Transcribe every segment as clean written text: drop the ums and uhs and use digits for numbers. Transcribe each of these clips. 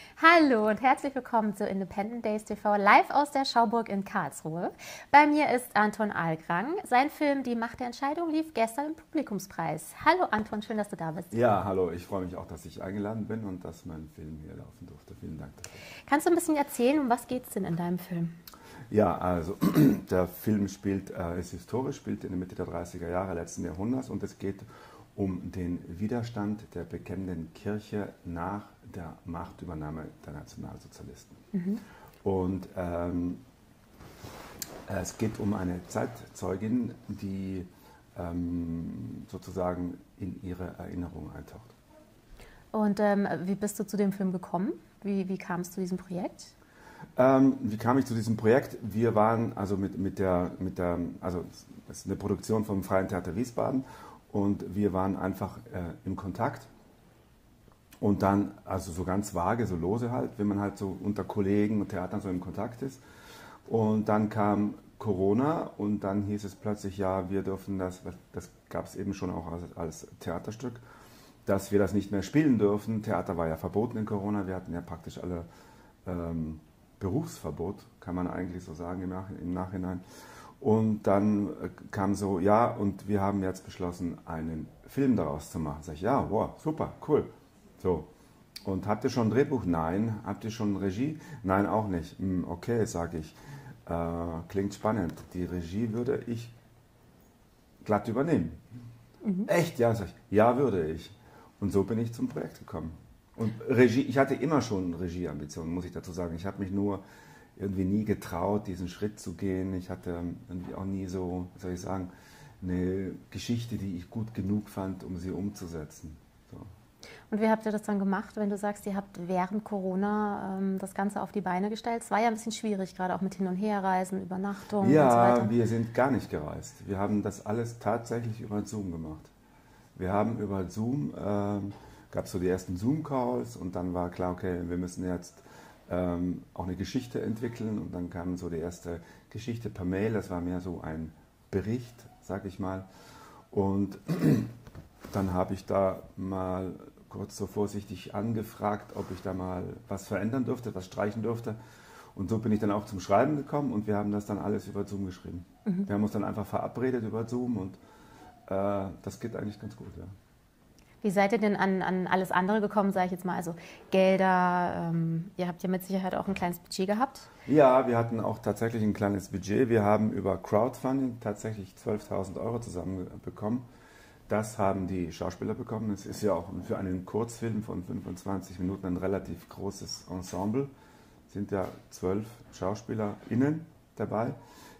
Hallo und herzlich willkommen zu Independent Days TV live aus der Schauburg in Karlsruhe. Bei mir ist Anton Algrang. Sein Film Die Macht der Entscheidung lief gestern im Publikumspreis. Hallo Anton, schön, dass du da bist. Ja, hallo, ich freue mich auch, dass ich eingeladen bin und dass mein Film hier laufen durfte. Vielen Dank dafür. Kannst du ein bisschen erzählen, um was geht es denn in deinem Film? Ja, also der Film ist historisch, spielt in der Mitte der 30er Jahre letzten Jahrhunderts und es geht um den Widerstand der bekennenden Kirche nach der Machtübernahme der Nationalsozialisten. Und es geht um eine Zeitzeugin, die sozusagen in ihre Erinnerung eintaucht. Und wie bist du zu dem Film gekommen? Wie kam es zu diesem Projekt? Wie kam ich zu diesem Projekt? Wir waren also also es ist eine Produktion vom Freien Theater Wiesbaden und wir waren einfach im Kontakt und dann, also so ganz vage, so lose halt, wenn man halt so unter Kollegen und Theatern so im Kontakt ist. Und dann kam Corona und dann hieß es plötzlich, ja, wir dürfen das gab es eben schon auch als Theaterstück, dass wir das nicht mehr spielen dürfen. Theater war ja verboten in Corona, wir hatten ja praktisch alle Berufsverbot, kann man eigentlich so sagen im Nachhinein. Und dann kam so, ja, und wir haben jetzt beschlossen, einen Film daraus zu machen. Sag ich, ja, wow, super, cool. So. Und habt ihr schon ein Drehbuch? Nein. Habt ihr schon Regie? Nein, auch nicht. Okay, sage ich. Klingt spannend. Die Regie würde ich glatt übernehmen. Echt? Ja, sag ich. Ja, würde ich. Und so bin ich zum Projekt gekommen. Und Regie, ich hatte immer schon Regieambitionen, muss ich dazu sagen. Ich habe mich nur irgendwie nie getraut, diesen Schritt zu gehen. Ich hatte irgendwie auch nie so, wie soll ich sagen, eine Geschichte, die ich gut genug fand, um sie umzusetzen. So. Und wie habt ihr das dann gemacht, wenn du sagst, ihr habt während Corona das Ganze auf die Beine gestellt? Es war ja ein bisschen schwierig, gerade auch mit Hin- und Herreisen, Übernachtung und so weiter. Ja, wir sind gar nicht gereist. Wir haben das alles tatsächlich über Zoom gemacht. Wir haben über Zoom, gab es so die ersten Zoom-Calls und dann war klar, okay, wir müssen jetzt auch eine Geschichte entwickeln und dann kam so die erste Geschichte per Mail, das war mehr so ein Bericht, sag ich mal. Und dann habe ich da mal kurz so vorsichtig angefragt, ob ich da mal was verändern dürfte, was streichen dürfte. Und so bin ich dann auch zum Schreiben gekommen und wir haben das dann alles über Zoom geschrieben. Wir haben uns dann einfach verabredet über Zoom und das geht eigentlich ganz gut, ja. Wie seid ihr denn an alles andere gekommen, sage ich jetzt mal, also Gelder, ihr habt ja mit Sicherheit auch ein kleines Budget gehabt? Ja, wir hatten auch tatsächlich ein kleines Budget. Wir haben über Crowdfunding tatsächlich 12.000 Euro zusammenbekommen. Das haben die Schauspieler bekommen. Es ist ja auch für einen Kurzfilm von 25 Minuten ein relativ großes Ensemble. Es sind ja 12 SchauspielerInnen dabei.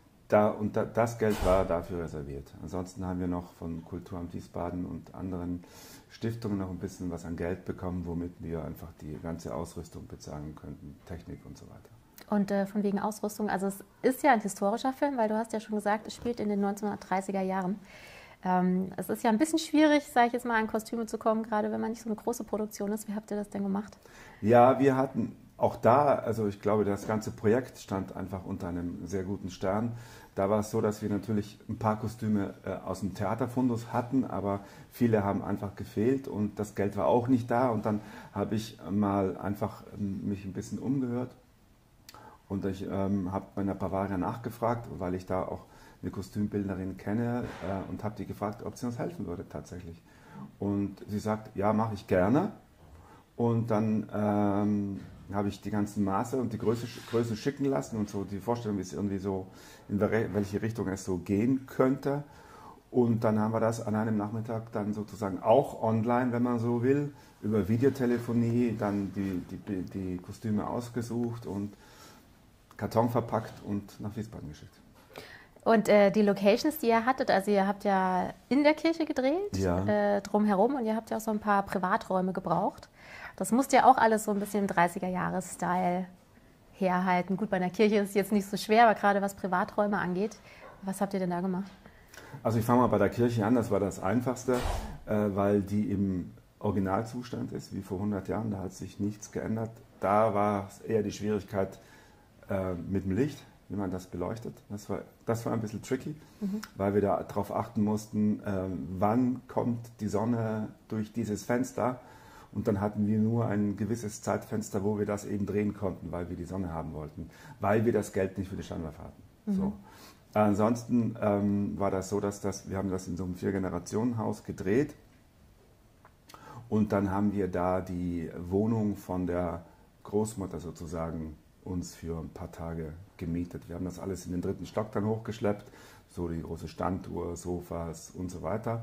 Das Geld war dafür reserviert. Ansonsten haben wir noch von Kulturamt Wiesbaden und anderen Stiftungen noch ein bisschen was an Geld bekommen, womit wir einfach die ganze Ausrüstung bezahlen könnten, Technik und so weiter. Und von wegen Ausrüstung, also es ist ja ein historischer Film, weil du hast ja schon gesagt, es spielt in den 1930er Jahren. Es ist ja ein bisschen schwierig, sage ich jetzt mal, an Kostüme zu kommen, gerade wenn man nicht so eine große Produktion ist. Wie habt ihr das denn gemacht? Ja, wir hatten auch da, also ich glaube, das ganze Projekt stand einfach unter einem sehr guten Stern. Da war es so, dass wir natürlich ein paar Kostüme aus dem Theaterfundus hatten, aber viele haben einfach gefehlt und das Geld war auch nicht da. Und dann habe ich mal einfach mich ein bisschen umgehört und ich habe bei einer Bavaria nachgefragt, weil ich da auch eine Kostümbildnerin kenne und habe die gefragt, ob sie uns helfen würde tatsächlich. Und sie sagt, ja, mache ich gerne. Und dann habe ich die ganzen Maße und die Größe schicken lassen und so die Vorstellung, wie es irgendwie so, in welche Richtung es so gehen könnte. Und dann haben wir das an einem Nachmittag dann sozusagen auch online, wenn man so will, über Videotelefonie dann die Kostüme ausgesucht und Karton verpackt und nach Wiesbaden geschickt. Und die Locations, die ihr hattet, also ihr habt ja in der Kirche gedreht, Ja. drumherum, und ihr habt ja auch so ein paar Privaträume gebraucht. Das musste ja auch alles so ein bisschen im 30er-Jahres-Style herhalten. Gut, bei einer Kirche ist es jetzt nicht so schwer, aber gerade was Privaträume angeht, was habt ihr denn da gemacht? Also ich fange mal bei der Kirche an, das war das Einfachste, weil die im Originalzustand ist, wie vor 100 Jahren, da hat sich nichts geändert. Da war es eher die Schwierigkeit mit dem Licht, wie man das beleuchtet. Das war ein bisschen tricky, weil wir darauf achten mussten, wann kommt die Sonne durch dieses Fenster. Und dann hatten wir nur ein gewisses Zeitfenster, wo wir das eben drehen konnten, weil wir die Sonne haben wollten, weil wir das Geld nicht für die Scheinwerfer hatten. So. Ansonsten war das so, wir haben das in so einem 4-Generationen-Haus gedreht und dann haben wir da die Wohnung von der Großmutter sozusagen uns für ein paar Tage gemietet. Wir haben das alles in den 3. Stock dann hochgeschleppt, so die große Standuhr, Sofas und so weiter.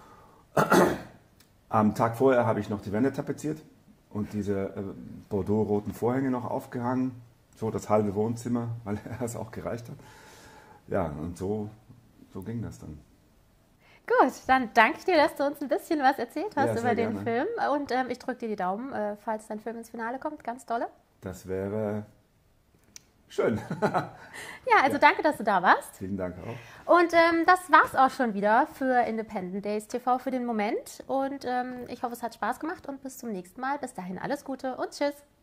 Am Tag vorher habe ich noch die Wände tapeziert und diese bordeaux-roten Vorhänge noch aufgehangen, so das halbe Wohnzimmer, weil es auch gereicht hat. Ja, und so ging das dann. Gut, dann danke ich dir, dass du uns ein bisschen was erzählt hast Ja, über den gerne. Film. Und ich drücke dir die Daumen, falls dein Film ins Finale kommt. Ganz dolle. Das wäre schön. Ja, also danke, dass du da warst. Vielen Dank auch. Und das war's auch schon wieder für Independent Days TV für den Moment. Und ich hoffe, es hat Spaß gemacht und bis zum nächsten Mal. Bis dahin alles Gute und tschüss.